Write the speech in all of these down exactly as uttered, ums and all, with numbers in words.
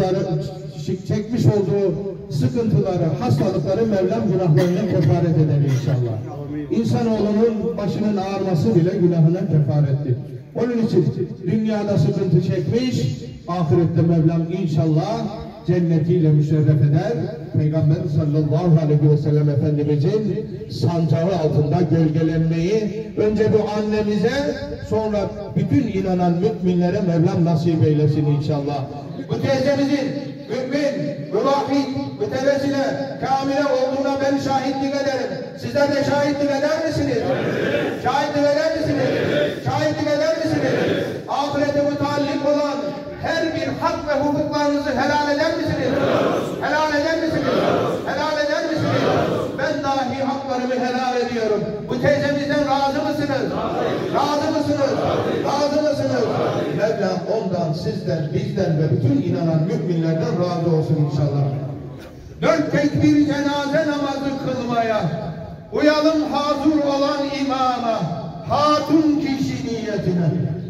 sıkıntıları, çekmiş olduğu sıkıntıları, hastalıkları Mevlam günahlarına kefaret eder inşallah. İnsanoğlunun başının ağrıması bile günahına kefarettir. Onun için dünyada sıkıntı çekmiş, ahirette Mevlam inşallah cennetiyle müşerref eder. Peygamber sallallahu aleyhi ve sellem Efendimizin sancağı altında gölgelenmeyi önce bu annemize, sonra bütün inanan müminlere Mevlam nasip eylesin inşallah. Bu teyzemizin mümin, muvahhid, mütevessile, kamile olduğuna ben şahitlik ederim. Sizler de şahitlik eder misiniz? Evet. Şahitlik eder misiniz? Evet. Şahitlik eder misiniz? Evet. Ahirete mutallik olan her bir hak ve hukuklarınızı helal eder misiniz? Evet. Helal eder misiniz? Evet. Helal eder misiniz? Evet. Ben dahi haklarımı helal ediyorum. Bu teyzemizden razı mısınız? Evet. Razı mısınız? Evet. Razı mısınız? Evet. Mevlam ondan, sizden, bizden ve bütün inanan müminlerden razı olsun inşallah. Dört tekbir cenaze namazı kılmaya, uyalım hazır olan imama, hatun kişi niyetine.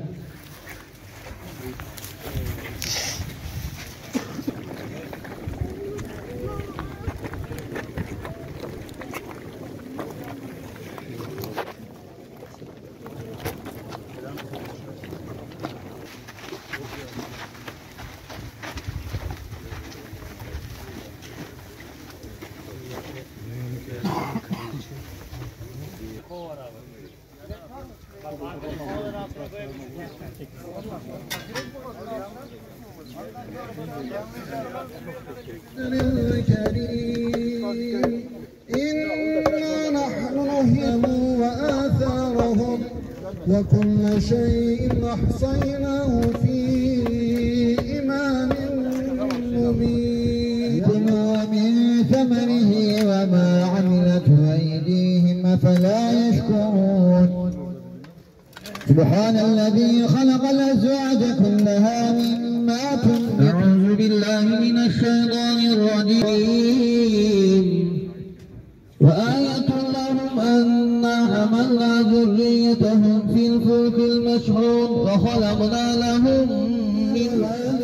الكريم إنا نحن نحيي وآثارهم وكل شيء أحصيناه في إمام مبين كلوا من ثمره وما عملته أيديهم فلا يشكرون سبحان الذي خلق الأزواج كلها مما تنبت أعوذ بالله من الشيطان الرجيم وآية لهم أنا حملنا ذريتهم في الفلك المشحون وخلقنا لهم من ليل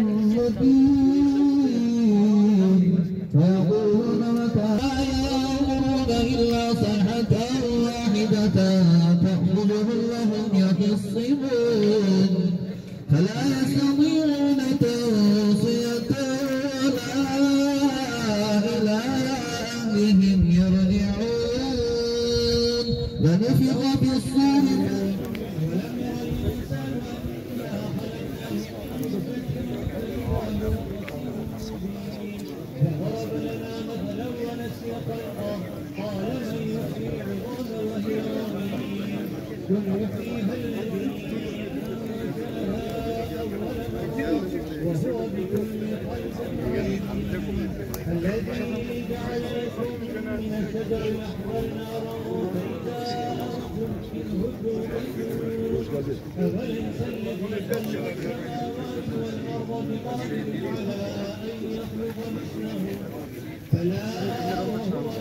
مبين ويقولون متى لا يأمرون إلا صيحة واحدة تأخذهم لهم يخصمون فلا يستطيعون توصية ولا إلى أهلهم يرجعون ونفخ في الصور وضرب لنا مثلا ونسي خلقه قال من يحيي العظام وهي رميم قل يحييها الذي وهو بكل خلق عليم الذي جعل لكم من الشجر الاحمر نارا فاذا انتم منه تؤمنون اوليس الذي خلق السماوات والارض بقادر على ان يخلق مثلهم فلا وهو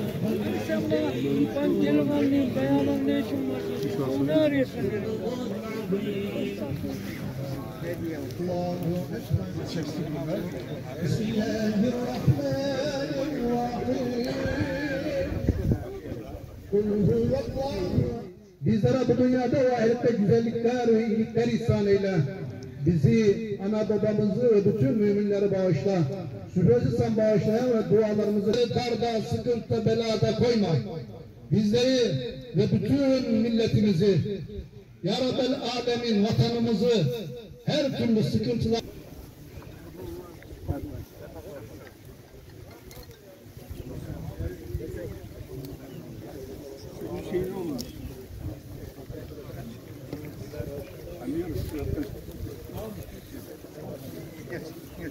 الله أكبر. بسم الله الرحمن الرحيم. قل هو الله. Bizlere bu dünyada ve ahirette güzellikler ve iyilikler ihsan eyle. Bizi, ana babamızı ve bütün müminleri bağışla. Şüphesiz sen bağışlayan ve dualarımızı darda, sıkıntıda, belada koyma. Bizleri ve bütün milletimizi, Ya Rabbel Alemin vatanımızı her türlü sıkıntılar Geç, geç.